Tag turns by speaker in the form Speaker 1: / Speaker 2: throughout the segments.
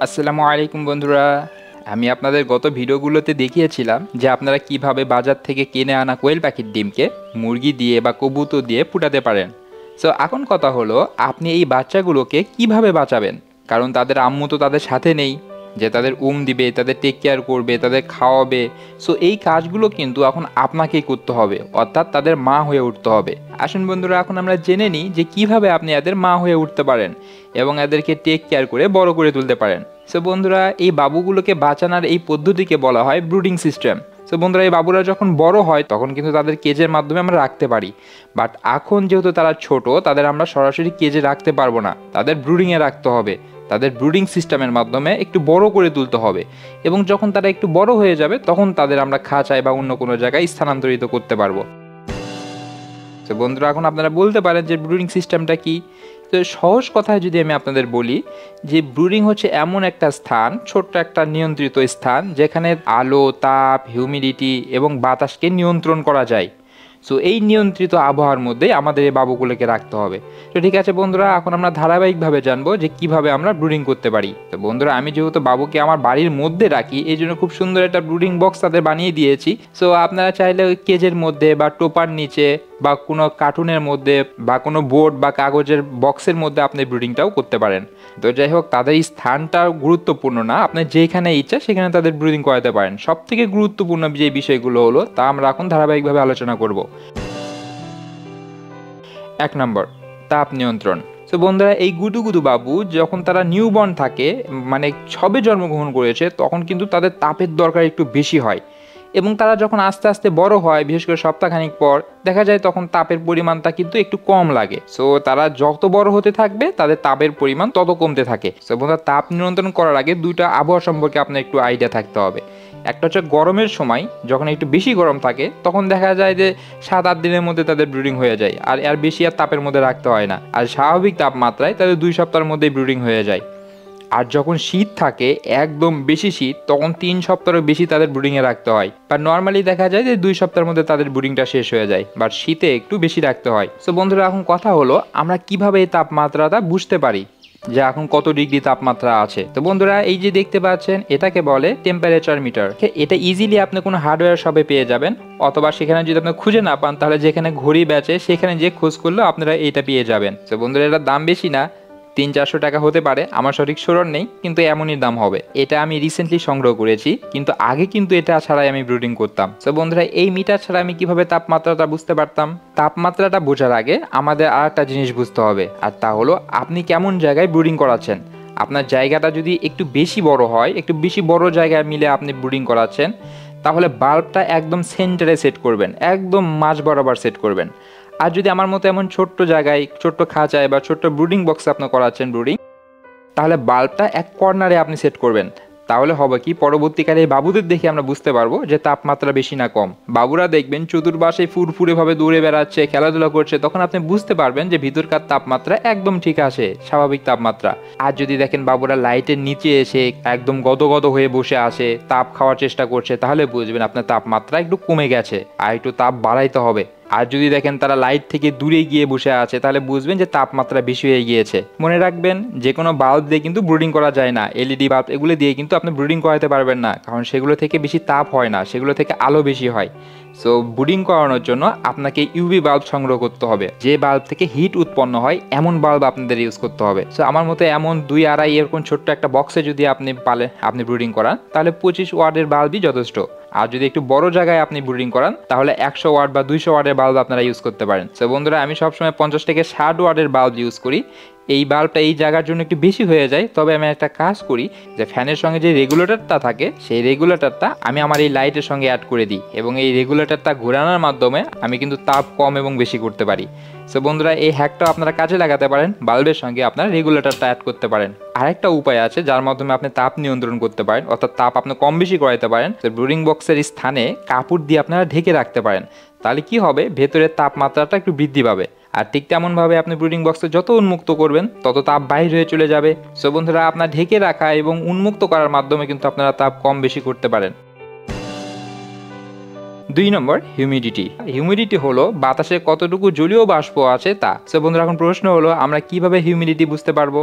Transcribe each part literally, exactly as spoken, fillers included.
Speaker 1: আসসালামু আলাইকুম বন্ধুরা। আমি আপনাদের গত ভিডিওগুলোতে দেখিয়েছিলাম যে আপনারা কিভাবে বাজার থেকে কিনে আনা কোয়েল পাখির ডিমকে মুরগি দিয়ে বা কবুতর দিয়ে ফুটাতে পারেন। সো এখন কথা হলো আপনি এই বাচ্চাগুলোকে কিভাবে বাঁচাবেন, কারণ তাদের আম্মু তো তাদের সাথে নেই যে তাদের উম দিবে, তাদের টেক কেয়ার করবে, তাদের খাওয়াবে। সো এই কাজগুলো কিন্তু এখন আপনাকেই করতে হবে, অর্থাৎ তাদের মা হয়ে উঠতে হবে। আসুন বন্ধুরা, এখন আমরা জেনে নিই যে কিভাবে আপনি এদের মা হয়ে উঠতে পারেন এবং এদেরকে টেক কেয়ার করে বড় করে তুলতে পারেন। সো বন্ধুরা, এই বাবুগুলোকে বাঁচানোর এই পদ্ধতিকে বলা হয় ব্রুডিং সিস্টেম। সো বন্ধুরা, এই বাবুরা যখন বড় হয় তখন কিন্তু তাদের কেজের মাধ্যমে আমরা রাখতে পারি, বাট এখন যেহেতু তারা ছোট, তাদের আমরা সরাসরি কেজে রাখতে পারবো না, তাদের ব্রুডিংয়ে রাখতে হবে। তাদের ব্রুডিং সিস্টেমের মাধ্যমে একটু বড় করে তুলতে হবে এবং যখন তারা একটু বড় হয়ে যাবে তখন তাদের আমরা খাঁচায় বা অন্য কোনো জায়গায় স্থানান্তরিত করতে পারবো। তো বন্ধুরা, এখন আপনারা বলতে পারেন যে ব্রুডিং সিস্টেমটা কি। তো সহজ কথায় যদি আমি আপনাদের বলি যে ব্রুডিং হচ্ছে এমন একটা স্থান, ছোট্ট একটা নিয়ন্ত্রিত স্থান যেখানে আলো, তাপ, হিউমিডিটি এবং বাতাসকে নিয়ন্ত্রণ করা যায়। সো এই নিয়ন্ত্রিত আবহাওয়ার মধ্যে আমাদের এই বাবুগুলোকে রাখতে হবে। তো ঠিক আছে বন্ধুরা, এখন আমরা ধারাবাহিকভাবে জানবো যে কিভাবে আমরা ব্রুডিং করতে পারি। তো বন্ধুরা, আমি যেহেতু বাবুকে আমার বাড়ির মধ্যে রাখি এই জন্য খুব সুন্দর একটা ব্রুডিং বক্স তাদের বানিয়ে দিয়েছি। সো আপনারা চাইলে ওই কেজের মধ্যে বা টোপার নিচে বা কোনো কার্টুনের মধ্যে বা কোনো বোর্ড বা কাগজের বক্সের মধ্যে আপনি ব্রুডিংটাও করতে পারেন। তো যাই হোক, তাদের এই স্থানটা গুরুত্বপূর্ণ না, আপনি যেখানে ইচ্ছা সেখানে তাদের ব্রুডিং করাতে পারেন। সব থেকে গুরুত্বপূর্ণ যে বিষয়গুলো হলো তা আমরা এখন ধারাবাহিকভাবে আলোচনা করব। এক নম্বর, তাপ নিয়ন্ত্রণ। তো বন্ধুরা, এই গুদুগুদু বাবু যখন তারা নিউবর্ন থাকে, মানে সবে জন্মগ্রহণ করেছে, তখন কিন্তু তাদের তাপের দরকার একটু বেশি হয় এবং তারা যখন আস্তে আস্তে বড় হয়, বিশেষ করে সপ্তাহখানিক পর দেখা যায় তখন তাপের পরিমাণটা কিন্তু একটু কম লাগে। সো তারা যত বড় হতে থাকবে তাদের তাপের পরিমাণ তত কমতে থাকে। সো বন্ধুরা, তাপ নিয়ন্ত্রণ করার আগে দুইটা আবহাওয়া সম্পর্কে আপনার একটু আইডিয়া থাকতে হবে। একটা হচ্ছে গরমের সময়, যখন একটু বেশি গরম থাকে তখন দেখা যায় যে সাত আট দিনের মধ্যে তাদের ব্রুডিং হয়ে যায়, আর এর বেশি আর তাপের মধ্যে রাখতে হয় না। আর স্বাভাবিক তাপমাত্রায় তাদের দুই সপ্তাহের মধ্যেই ব্রুডিং হয়ে যায়। আর যখন শীত থাকে, একদম বেশি শীত, তখন তিন সপ্তাহের বেশি তাদের ব্রুডিংয়ে রাখতে হয়। বা নর্মালি দেখা যায় যে দুই সপ্তাহের মধ্যে তাদের ব্রুডিংটা শেষ হয়ে যায়, বাট শীতে একটু বেশি রাখতে হয়। সো বন্ধুরা, এখন কথা হলো আমরা কিভাবে এই তাপমাত্রাটা বুঝতে পারি যে এখন কত ডিগ্রি তাপমাত্রা আছে। তো বন্ধুরা, এই যে দেখতে পাচ্ছেন এটাকে বলে টেম্পারেচার মিটার। এটা ইজিলি আপনি কোনো হার্ডওয়্যার শপে পেয়ে যাবেন, অথবা সেখানে যদি আপনি খুঁজে না পান তাহলে যেখানে ঘড়ি বেচে সেখানে যে খোঁজ করলেও আপনারা এটা পেয়ে যাবেন। তো বন্ধুরা, এটার দাম বেশি না, তিন চারশো টাকা হতে পারে, আমার সঠিক স্মরণ নেই, কিন্তু এমনই দাম হবে। এটা আমি রিসেন্টলি সংগ্রহ করেছি, কিন্তু আগে কিন্তু এটা ছাড়াই আমি ব্রুডিং করতাম। তো বন্ধুরা, এই মিটার ছাড়া আমি কিভাবে তাপমাত্রাটা বুঝতে পারতাম? তাপমাত্রাটা বোঝার আগে আমাদের আর একটা জিনিস বুঝতে হবে, আর তা হলো আপনি কেমন জায়গায় ব্রুডিং করাচ্ছেন। আপনার জায়গাটা যদি একটু বেশি বড় হয়, একটু বেশি বড় জায়গায় মিলে আপনি ব্রুডিং করাচ্ছেন, তাহলে বাল্বটা একদম সেন্টারে সেট করবেন, একদম মাঝ বরাবর সেট করবেন। আর যদি আমার মতো এমন ছোট্ট জায়গায়, ছোট্ট খাঁচায় বা ছোট্ট ব্রুডিং বক্সে আপনি করাচ্ছেন ব্রুডিং, তাহলে বাল্বটা এক কর্নারে আপনি সেট করবেন। তাহলে হবে কি, পরবর্তীকালে এই বাবুদের দেখে আমরা বুঝতে পারবো যে তাপমাত্রা বেশি না কম। বাবুরা দেখবেন চতুর্পাশে ফুরফুরে ভাবে দৌড়ে বেড়াচ্ছে, খেলাধুলা করছে, তখন আপনি বুঝতে পারবেন যে ভিতরকার তাপমাত্রা একদম ঠিক আছে, স্বাভাবিক তাপমাত্রা। আর যদি দেখেন বাবুরা লাইটের নিচে এসে একদম গদগদ হয়ে বসে আছে, তাপ খাওয়ার চেষ্টা করছে, তাহলে বুঝবেন আপনার তাপমাত্রা একটু কমে গেছে, আর একটু তাপ বাড়াইতে হবে। আর যদি দেখেন তারা লাইট থেকে দূরে গিয়ে বসে আছে, তাহলে বুঝবেন যে তাপমাত্রা বেশি হয়ে গিয়েছে। মনে রাখবেন, যে কোনো বাল্ব দিয়ে কিন্তু ব্রুডিং করা যায় না। এলইডি বাল্ব এগুলো দিয়ে কিন্তু আপনি ব্রুডিং করাতে পারবেন না, কারণ সেগুলো থেকে বেশি তাপ হয় না, সেগুলো থেকে আলো বেশি হয়। সো ব্রুডিং করানোর জন্য আপনাকে ইউভি বাল্ব সংগ্রহ করতে হবে, যে বাল্ব থেকে হিট উৎপন্ন হয় এমন বাল্ব আপনাদের ইউজ করতে হবে। সো আমার মতো এমন দুই আড়াই এরকম ছোট্ট একটা বক্সে যদি আপনি পালে আপনি ব্রুডিং করান, তাহলে পঁচিশ ওয়াটের বাল্বই যথেষ্ট। আর যদি একটু বড় জায়গায় আপনি ব্রুডিং করান, তাহলে একশো ওয়াট বা দুইশো ওয়াটের বাল্ব আপনারা ইউজ করতে পারেন। সো বন্ধুরা, আমি সবসময় পঞ্চাশ থেকে ষাট ওয়াটের বাল্ব ইউজ করি। এই বাল্বটা এই জায়গার জন্য একটু বেশি হয়ে যায়, তবে আমি একটা কাজ করি যে ফ্যানের সঙ্গে যে রেগুলেটরটা থাকে সেই রেগুলেটরটা আমি আমার এই লাইটের সঙ্গে অ্যাড করে দিই, এবং এই রেগুলেটরটা ঘোরানোর মাধ্যমে আমি কিন্তু তাপ কম এবং বেশি করতে পারি। সো বন্ধুরা, এই হ্যাকটা আপনারা কাজে লাগাতে পারেন, বাল্বের সঙ্গে আপনারা রেগুলেটরটা অ্যাড করতে পারেন। আরেকটা উপায় আছে যার মাধ্যমে আপনি তাপ নিয়ন্ত্রণ করতে পারেন, অর্থাৎ তাপ আপনি কম বেশি করাইতে পারেন। ব্রুডিং বক্সের স্থানে কাপড় দিয়ে আপনারা ঢেকে রাখতে পারেন, তাহলে কি হবে, ভেতরের তাপমাত্রাটা একটু বৃদ্ধি পাবে। আর ঠিক তেমনভাবে আপনি ব্রুডিং বক্সে যত উন্মুক্ত করবেন তত তাপ বাইরে হয়ে চলে যাবে। সো বন্ধুরা, আপনার ঢেকে রাখা এবং উন্মুক্ত করার মাধ্যমে কিন্তু আপনারা তাপ কম বেশি করতে পারেন। দুই নম্বর, হিউমিডিটি। হিউমিডিটি হলো বাতাসে কতটুকু জলীয় বাষ্প আছে তা। সো বন্ধুরা, এখন প্রশ্ন হলো আমরা কিভাবে হিউমিডিটি বুঝতে পারবো?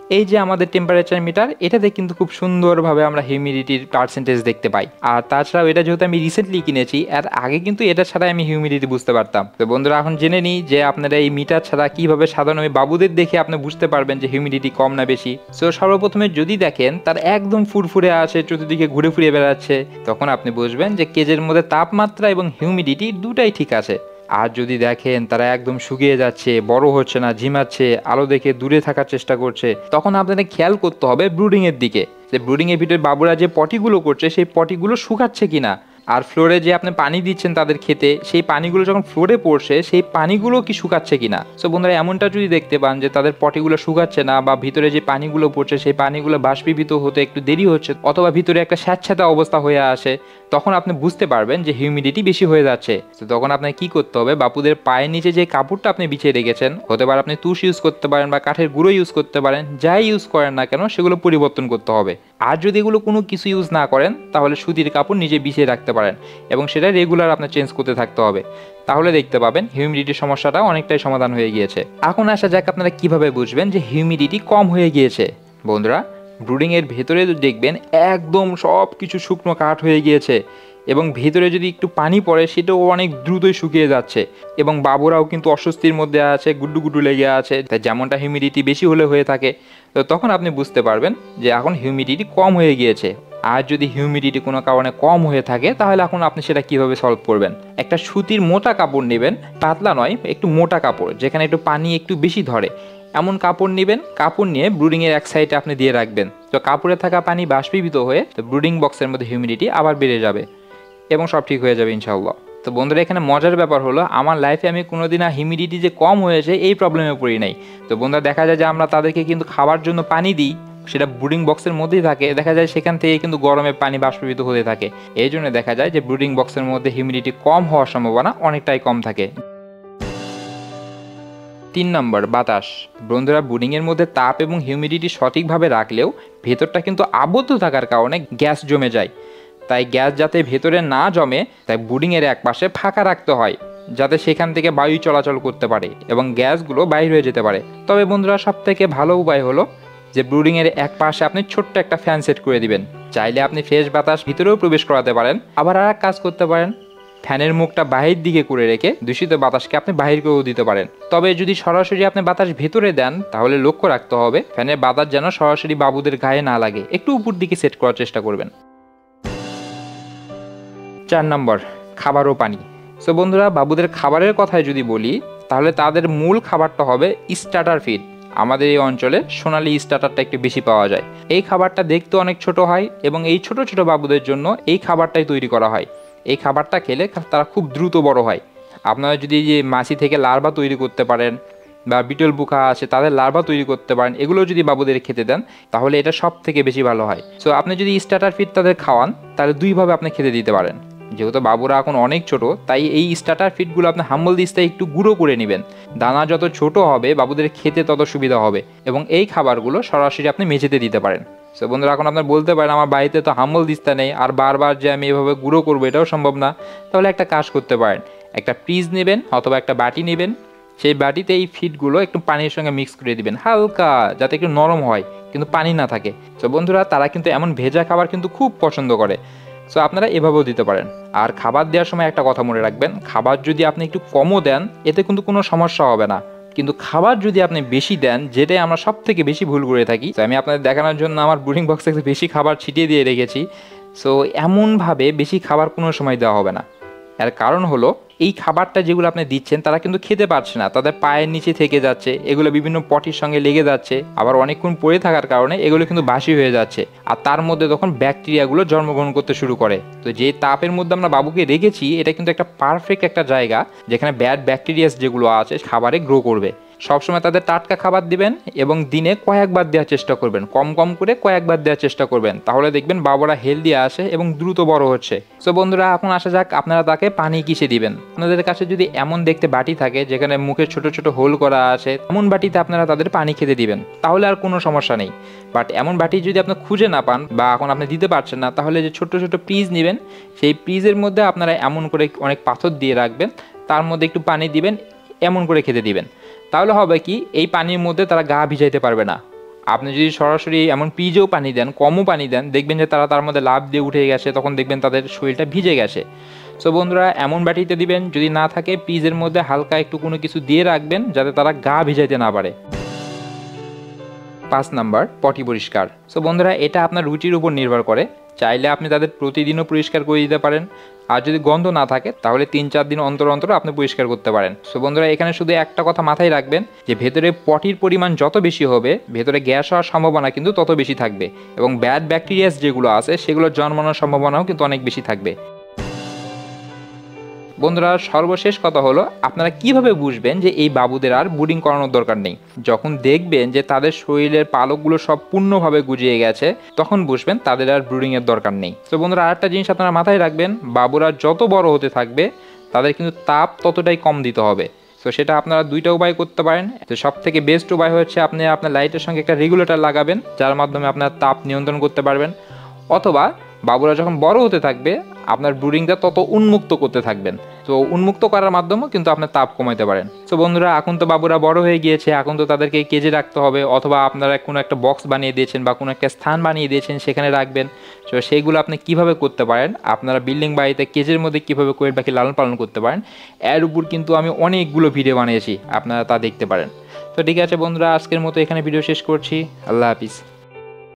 Speaker 1: এই যে আমাদের টেম্পারেচার মিটার, এটাতে কিন্তু খুব সুন্দরভাবে আমরা হিউমিডিটির পার্সেন্টেজ দেখতে পাই। আর তাছাড়াও এটা যেহেতু আমি রিসেন্টলি কিনেছি, এর আগে কিন্তু এটা ছাড়া আমি হিউমিডিটি বুঝতে পারতাম। তো বন্ধুরা এখন জেনে নিই যে আপনারা এই মিটার ছাড়া কিভাবে সাধারণ বাবুদের দেখে আপনি বুঝতে পারবেন যে হিউমিডিটি কম না বেশি। সো সর্বপ্রথমে যদি দেখেন তার একদম ফুরফুরে আছে, চতুর্দিকে ঘুরে ফিরে বেড়াচ্ছে, তখন আপনি বুঝবেন যে কেজের মধ্যে তাপমাত্রা এবং হিউমিডিটি দুটাই ঠিক আছে। আর যদি দেখেন তারা একদম শুকিয়ে যাচ্ছে, বড় হচ্ছে না, ঝিমাচ্ছে, আলো দেখে দূরে থাকার চেষ্টা করছে, তখন আপনাদের খেয়াল করতে হবে ব্রুডিং এর দিকে, যে ব্রুডিং এর ভিতরে বাবুরা যে পটিগুলো করছে সেই পটিগুলো শুকাচ্ছে কিনা। আর ফ্লোরে যে আপনি পানি দিচ্ছেন তাদের খেতে, সেই পানিগুলো যখন ফ্লোরে পড়ছে সেই পানিগুলো কি শুকাচ্ছে কিনা। সো বন্ধুরা এমনটা যদি দেখতে পান যে তাদের পটিগুলো শুকাচ্ছে না, বা ভিতরে যে পানিগুলো পড়ছে সেই পানিগুলো বাষ্পীভূত হতে একটু দেরি হচ্ছে, অথবা ভিতরে একটা স্যাঁতস্যাঁতে অবস্থা হয়ে আসে, তখন আপনি বুঝতে পারবেন যে হিউমিডিটি বেশি হয়ে যাচ্ছে। তো তখন আপনাকে কি করতে হবে, বাপুদের পায়ের নিচে যে কাপড়টা আপনি বিছিয়ে রেখেছেন, হতে পারে আপনি তুষ ইউজ করতে পারেন বা কাঠের গুঁড়ো ইউজ করতে পারেন, যাই ইউজ করেন না কেন সেগুলো পরিবর্তন করতে হবে। আর যদি এগুলো কোনো কিছু ইউজ না করেন তাহলে সুতির কাপড় নিজে বিছিয়ে রাখতে পারেন এবং সেটা রেগুলার আপনার চেঞ্জ করতে থাকতে হবে। তাহলে দেখতে পাবেন হিউমিডিটির সমস্যাটা অনেকটাই সমাধান হয়ে গিয়েছে। এখন আসা যাক আপনারা কিভাবে বুঝবেন যে হিউমিডিটি কম হয়ে গিয়েছে। বন্ধুরা ব্রুডিং এর ভেতরে দেখবেন একদম সব কিছু শুকনো কাঠ হয়ে গিয়েছে এবং ভেতরে যদি একটু পানি পড়ে সেটাও অনেক দ্রুতই শুকিয়ে যাচ্ছে এবং বাবুরাও কিন্তু অস্বস্তির মধ্যে আছে, গুড্ডু গুড্ডু লেগে আছে, তাই যেমনটা হিউমিডিটি বেশি হলে হয়ে থাকে। তো তখন আপনি বুঝতে পারবেন যে এখন হিউমিডিটি কম হয়ে গিয়েছে। আর যদি হিউমিডিটি কোনো কারণে কম হয়ে থাকে তাহলে এখন আপনি সেটা কিভাবে সলভ করবেন। একটা সুতির মোটা কাপড় নেবেন, পাতলা নয়, একটু মোটা কাপড় যেখানে একটু পানি একটু বেশি ধরে, এমন কাপড় নেবেন। কাপড় নিয়ে ব্রুডিংয়ের এক সাইডে আপনি দিয়ে রাখবেন। তো কাপড়ে থাকা পানি বাষ্পীভূত হয়ে তো ব্রুডিং বক্সের মধ্যে হিউমিডিটি আবার বেড়ে যাবে এবং সব ঠিক হয়ে যাবে ইনশাআল্লাহ। তো বন্ধুরা এখানে মজার ব্যাপার হলো আমার লাইফে আমি কোনোদিন আর হিউমিডিটি যে কম হয়েছে এই প্রবলেমে পড়ি নাই। তো বন্ধুরা দেখা যায় যে আমরা তাদেরকে কিন্তু খাওয়ার জন্য পানি দিই, সেটা ব্রুডিং বক্সের মধ্যেই থাকে, দেখা যায় সেখান থেকে কিন্তু গরমে পানি বাষ্পীভূত হতে থাকে। এই জন্য দেখা যায় যে ব্রুডিং বক্সের মধ্যে হিউমিডিটি কম হওয়ার সম্ভাবনা অনেকটাই কম থাকে। তিন নম্বর, বাতাস। বন্ধুরা ব্রুডিংয়ের মধ্যে তাপ এবং হিউমিডিটি সঠিকভাবে রাখলেও ভেতরটা কিন্তু আবদ্ধ থাকার কারণে গ্যাস জমে যায়। তাই গ্যাস যাতে ভেতরে না জমে তাই ব্রুডিংয়ের এক পাশে ফাঁকা রাখতে হয়, যাতে সেখান থেকে বায়ু চলাচল করতে পারে এবং গ্যাসগুলো বাইরে হয়ে যেতে পারে। তবে বন্ধুরা সব থেকে ভালো উপায় হলো যে ব্রুডিংয়ের এক পাশে আপনি ছোট্ট একটা ফ্যান সেট করে দিবেন। চাইলে আপনি ফ্রেশ বাতাস ভিতরেও প্রবেশ করাতে পারেন, আবার আর এক কাজ করতে পারেন, ফ্যানের মুখটা বাহির দিকে করে রেখে দূষিত বাতাসকে আপনি বাহির করেও দিতে পারেন। তবে যদি সরাসরি আপনি বাতাস ভেতরে দেন তাহলে লক্ষ্য রাখতে হবে ফ্যানের বাতাস যেন সরাসরি বাবুদের গায়ে না লাগে, একটু উপর দিকে সেট করার চেষ্টা করবেন। চার নম্বর, খাবার ও পানি। সো বন্ধুরা বাবুদের খাবারের কথায় যদি বলি তাহলে তাদের মূল খাবারটা হবে স্টার্টার ফিড। আমাদের এই অঞ্চলে সোনালি স্টার্টারটা একটু বেশি পাওয়া যায়। এই খাবারটা দেখতে অনেক ছোট হয় এবং এই ছোট ছোট বাবুদের জন্য এই খাবারটাই তৈরি করা হয়। এই খাবারটা খেলে তারা খুব দ্রুত বড় হয়। আপনারা যদি যে মাছি থেকে লার্ভা তৈরি করতে পারেন বা বিটল পোকা আছে তাদের লার্ভা তৈরি করতে পারেন, এগুলো যদি বাবুদের খেতে দেন তাহলে এটা সব থেকে বেশি ভালো হয়। সো আপনি যদি স্টার্টার ফিড তাদের খাওয়ান তাহলে দুইভাবে আপনি খেতে দিতে পারেন। যেহেতু বাবুরা এখন অনেক ছোট তাই এই স্টার্টার ফিডগুলো আপনি হাম্বল দিস্তায় একটু গুঁড়ো করে নেবেন। দানা যত ছোট হবে বাবুদের খেতে তত সুবিধা হবে এবং এই খাবারগুলো সরাসরি আপনি মেঝেতে দিতে পারেন। সো বন্ধুরা এখন আপনার বলতে পারেন আমার বাড়িতে তো হাম্বল দিস্তা নেই আর বারবার যে আমি এভাবে গুঁড়ো করবো এটাও সম্ভব না। তাহলে একটা কাজ করতে পারেন, একটা ফ্রিজ নেবেন অথবা একটা বাটি নেবেন, সেই বাটিতে এই ফিডগুলো একটু পানির সঙ্গে মিক্স করে দিবেন হালকা, যাতে একটু নরম হয় কিন্তু পানি না থাকে। সো বন্ধুরা তারা কিন্তু এমন ভেজা খাবার কিন্তু খুব পছন্দ করে। সো আপনারা এভাবেও দিতে পারেন। আর খাবার দেওয়ার সময় একটা কথা মনে রাখবেন, খাবার যদি আপনি একটু কমও দেন এতে কিন্তু কোনো সমস্যা হবে না, কিন্তু খাবার যদি আপনি বেশি দেন, যেটাই আমরা সব থেকে বেশি ভুল করে থাকি। তো আমি আপনাদের দেখানোর জন্য আমার ব্রুডিং বক্সে একটু বেশি খাবার ছিটিয়ে দিয়ে রেখেছি। সো এমনভাবে বেশি খাবার কোনো সময় দেওয়া হবে না। এর কারণ হলো এই খাবারটা যেগুলো আপনি দিচ্ছেন তারা কিন্তু খেতে পারছে না, তাদের পায়ের নিচে থেকে যাচ্ছে, এগুলো বিভিন্ন পটির সঙ্গে লেগে যাচ্ছে, আবার অনেকক্ষণ পড়ে থাকার কারণে এগুলো কিন্তু বাসি হয়ে যাচ্ছে আর তার মধ্যে তখন ব্যাকটেরিয়াগুলো জন্মগ্রহণ করতে শুরু করে। তো যে তাপের মধ্যে আমরা বাবুকে রেখেছি এটা কিন্তু একটা পারফেক্ট একটা জায়গা যেখানে ব্যাড ব্যাকটেরিয়াস যেগুলো আছে খাবারে গ্রো করবে। সবসময় তাদের টাটকা খাবার দিবেন এবং দিনে কয়েকবার দেওয়ার চেষ্টা করবেন, কম কম করে কয়েকবার দেওয়ার চেষ্টা করবেন, তাহলে দেখবেন বাবুরা হেলদি আসে এবং দ্রুত বড় হচ্ছে। সো বন্ধুরা এখন আসা যাক আপনারা তাকে পানি কিসে দিবেন। আপনাদের কাছে যদি এমন দেখতে বাটি থাকে যেখানে মুখে ছোট ছোট হোল করা আছে, এমন বাটিতে আপনারা তাদের পানি খেতে দিবেন, তাহলে আর কোনো সমস্যা নেই। বাট এমন বাটি যদি আপনি খুঁজে না পান বা এখন আপনি দিতে পারছেন না, তাহলে যে ছোট ছোট পিস নেবেন, সেই পিসের মধ্যে আপনারা এমন করে অনেক পাথর দিয়ে রাখবেন, তার মধ্যে একটু পানি দিবেন, এমন করে খেতে দিবেন। তাহলে হবে কি এই পানির মধ্যে তারা গা ভিজাইতে পারবে না আপনি যদি সরাসরি এমন পিজেও পানি দেন, কমও পানি দেন, দেখবেন যে তারা তার মধ্যে লাফ দিয়ে উঠে গেছে, তখন দেখবেন তাদের শরীরটা ভিজে গেছে। সো বন্ধুরা এমন বাটিতে দিবেন, যদি না থাকে পিজের মধ্যে হালকা একটু কোনো কিছু দিয়ে রাখবেন যাতে তারা গা ভিজাইতে না পারে। পাঁচ নাম্বার, পটি পরিষ্কার। সো বন্ধুরা এটা আপনার রুচির উপর নির্ভর করে, চাইলে আপনি তাদের প্রতিদিনও পরিষ্কার করে দিতে পারেন, আর যদি গন্ধ না থাকে তাহলে তিন চার দিন অন্তর অন্তর আপনি পরিষ্কার করতে পারেন। সো বন্ধুরা এখানে শুধু একটা কথা মাথায় রাখবেন যে ভেতরে পটির পরিমাণ যত বেশি হবে ভেতরে গ্যাস হওয়ার সম্ভাবনা কিন্তু তত বেশি থাকবে, এবং ব্যাড ব্যাকটেরিয়াস যেগুলো আছে সেগুলো জন্মানোর সম্ভাবনাও কিন্তু অনেক বেশি থাকবে। বন্ধুরা সর্বশেষ কথা হলো, আপনারা কিভাবে বুঝবেন যে এই বাবুদের আর ব্রুডিং করানোর দরকার নেই? যখন দেখবেন যে তাদের শরীরের পালকগুলো সব পূর্ণভাবে গুজিয়ে গেছে, তখন বুঝবেন তাদের আর ব্রুডিংয়ের দরকার নেই। তো বন্ধুরা আরেকটা জিনিস আপনারা মাথায় রাখবেন, বাবুরা যত বড় হতে থাকবে তাদের কিন্তু তাপ ততটাই কম দিতে হবে। তো সেটা আপনারা দুইটা উপায় করতে পারেন। তো সব থেকে বেস্ট উপায় হচ্ছে আপনি আপনার লাইটের সঙ্গে একটা রেগুলেটর লাগাবেন, যার মাধ্যমে আপনার তাপ নিয়ন্ত্রণ করতে পারবেন, অথবা বাবুরা যখন বড় হতে থাকবে আপনার ব্রুডিংটা তত উন্মুক্ত করতে থাকবেন। তো উন্মুক্ত করার মাধ্যমেও কিন্তু আপনার তাপ কমাতে পারেন। তো বন্ধুরা এখন তো বাবুরা বড় হয়ে গিয়েছে, এখন তো তাদেরকে কেজে রাখতে হবে, অথবা আপনারা কোনো একটা বক্স বানিয়ে দিয়েছেন বা কোনো একটা স্থান বানিয়ে দিয়েছেন সেখানে রাখবেন। তো সেইগুলো আপনি কিভাবে করতে পারেন, আপনারা বিল্ডিং বাড়িতে কেজের মধ্যে কীভাবে কোয়েল পাখি লালন পালন করতে পারেন, এর উপর কিন্তু আমি অনেকগুলো ভিডিও বানিয়েছি, আপনারা তা দেখতে পারেন। তো ঠিক আছে বন্ধুরা, আজকের মতো এখানে ভিডিও শেষ করছি। আল্লাহ হাফিজ।